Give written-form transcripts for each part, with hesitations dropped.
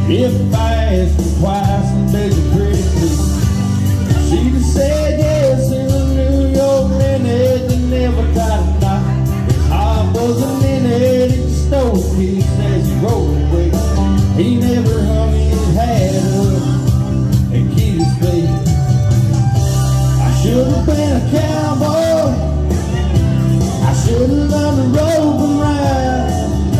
If I asked her twice and begged her pretty please, she'd have said yes in a New York minute and never got a knock. His heart wasn't in it, it stole a piece as he rolled away. He never hung his hat up and keep his faith. I should have been a cowboy, I should have learned to rope and ride,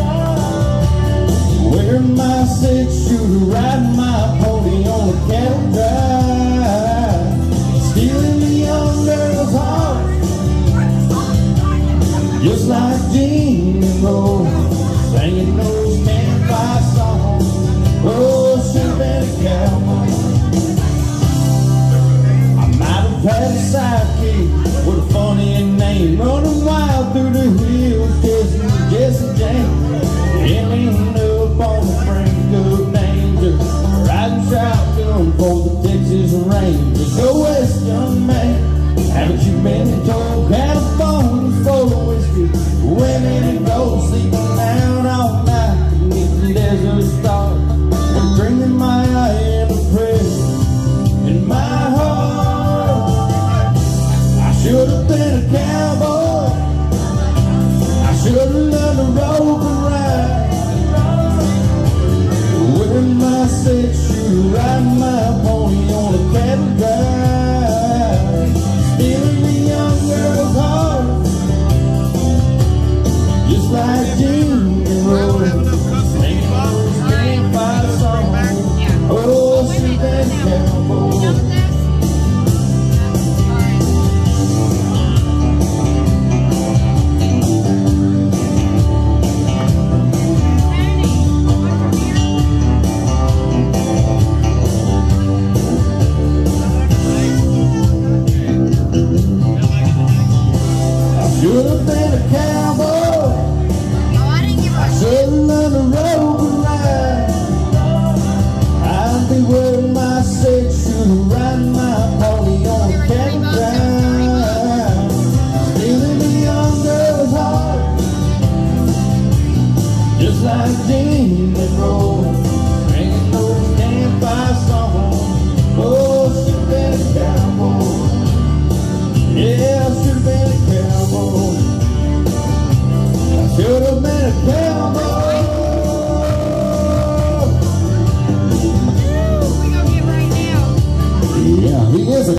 wearing my six-shooter, riding my pony on a cattle drive, stealing the young girl's heart, just like Gene and Roll, singing those campfire songs. Oh, should've been a cowboy. I might have had a sidekick with a funny name, running wild through the hills, Jesse James, ending up on the brink of danger, riding shotgun for the Texas Rangers. Go west, young man, haven't you been told California's full of whiskey, women and gold, sleeping down all night beneath the desert stars, and bringing my eye in a prayer in my heart. I should have been a cowboy, I should have learned to rope and ride, wearing my six-shooter, riding my pony on a cattle drive, stealing the young girl's heart, just like Gene and Roll, singing those campfire songs. Oh, she's been a cowboy. Should have been a cowboy, I should have learned to rope and ride, I'd be wearing my six-shooter, riding my pony on a cattle drive, stealing the young girl's heart, just like Gene and Roll, singing those campfire songs. Oh, should have been a cowboy. Yeah, I should have been a cowboy. I should have been a cowboy. We gonna get right now. Yeah, he is a